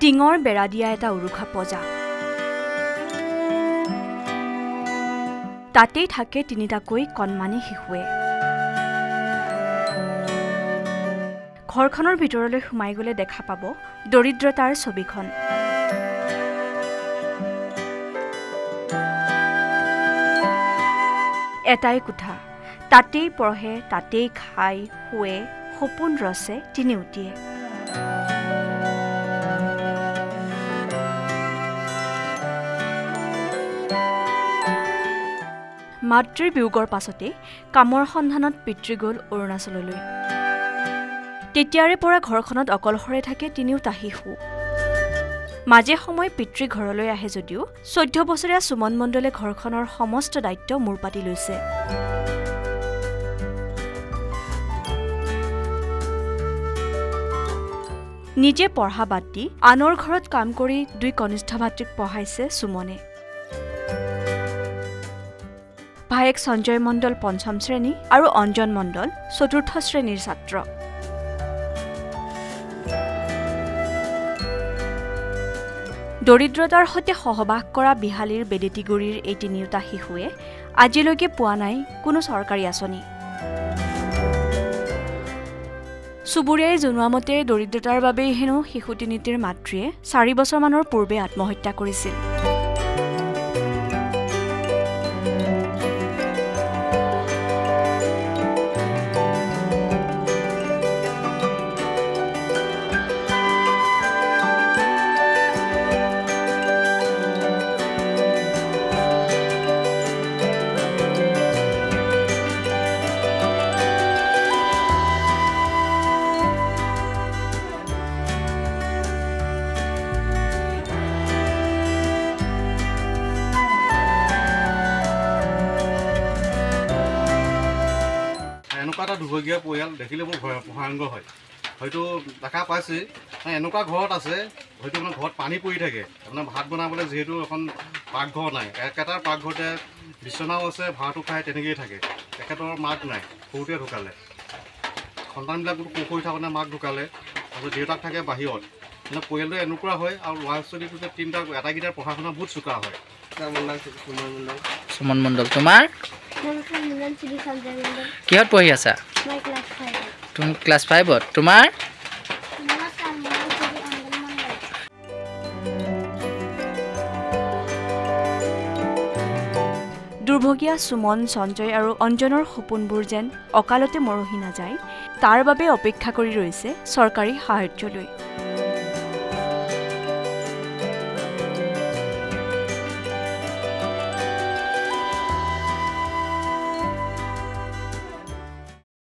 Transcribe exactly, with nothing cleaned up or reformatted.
টিঙৰ বেৰা দিয়া এটা উৰুখা পজা তাতেই থাকে তিনিটাকৈ কণমানি শিশুৱে ঘৰখনৰ ভিতৰলৈ সোমাই গলে দেখা পাব দৰিদ্ৰতাৰ ছবিখন এটাই কোঠা তাতেই পঢ়ে তাতেই খায় শুৱে সপোন ৰচে তিনিউটিয়ে মাতৃৰ বিয়োগৰ পাছতে কামৰ সন্ধানত পিতৃ গ'ল অৰুণাচললৈ তেতিয়াৰে পৰা ঘৰখনত অকলশৰে থাকে তিনিওটা শিশু মাজে সময় পিতৃ ঘৰলৈ আহে যদিও চৈধ্য বছৰীয়া সুমন মণ্ডলে ঘৰখনৰ সমস্ত দায়িত্ব মূৰ পাতি লৈছে নিজে পঢ়া বাদ দি আনৰ ঘৰত কাম কৰি দুই কনিষ্ঠ ভাতৃক পঢ়াইছে সুমনে ভায়েক সঞ্জয় মণ্ডল পঞ্চম শ্ৰেণী আৰু অঞ্জন মণ্ডল চতুৰ্থ শ্ৰেণীৰ ছাত্ৰ দৰিদ্ৰতাৰ সৈতে সহবাস কৰা বিহালীৰ বেদেতিগুৰিৰ এই তিনিওটা শিশুৱে আজিলৈকে পোৱা নাই কোনো চৰকাৰী আঁচনি সুবুৰীয়াই জনোৱা মতে দৰিদ্ৰতাৰ বাবেই হেনো শিশু তিনিটিৰ মাতৃয়ে চাৰি বছৰমানৰ পূৰ্বে আত্মহত্যা কৰিছিল এটা দুবগীয়া পৰিয়াল দেখিলে মোৰ ভয়ংকৰ হয় হয়তো দেখা পাইছে এনেকুৱা ঘৰত আছে হয়তো মানে ঘৰত পানী পৰি থাকে আপোনাৰ ভাত বনাবলৈ যিহেতু এখন পাকঘৰ নাই একেটা পাকঘৰতে বিচনাও আছে ভাতো খায় তেনেকৈয়ে থাকে তেখেতৰ মাক নাই সৰুতে ঢুকালে সন্তানবিলাকতো কুকুৰি থাকোঁতে মাক ঢুকালে আৰু দেউতাক থাকে বাহিৰত মানে পৰিয়ালটো এনেকুৱা হয় আৰু ল'ৰা ছোৱালীটো যে তিনিটা এটাকেইটাৰ পঢ়া শুনা বহুত চোকা হয় সুমন মণ্ডল তোমাৰ কিহত পঢ়ি আছা তুমি ক্লাছ ফাইভত তোমাৰ দুৰ্ভগীয়া সুমন সঞ্জয় আৰু অঞ্জনৰ সপোনবোৰ যেন অকালতে মৰহি নাযায় তাৰ বাবে অপেক্ষা কৰি ৰৈছে চৰকাৰী সাহায্যলৈ